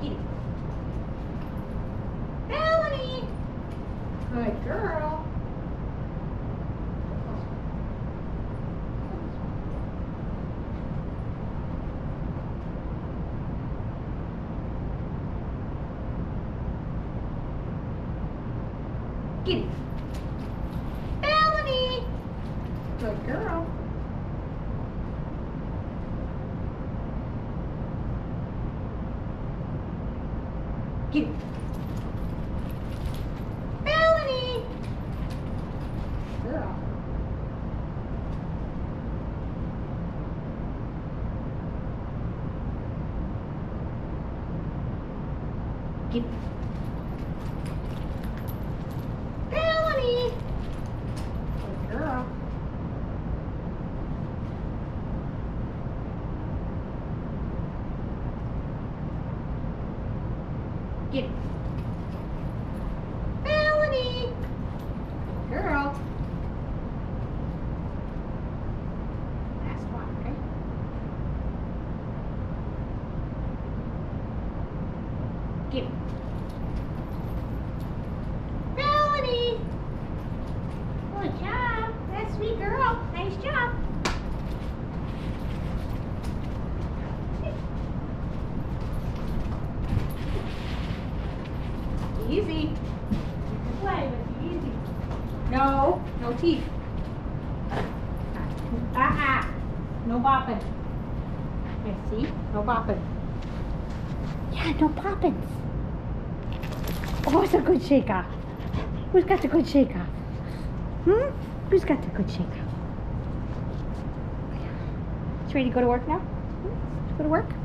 Get it. Melanie! Good girl. Get it. Melanie! Good girl. Get it. Melanie! Girl. Get it. Melanie! Good girl. Get it. Melanie! Girl. Last one, okay? Get it. Melanie! Good job. That's sweet girl. Nice job. Easy. You can play, but easy. No, no teeth. No bopping. Yes, see? No bopping. Yeah, no poppins. Oh, it's a good shake off. Who's got the good shake off? Who's got the good shake off? You ready to go to work now? Go to work?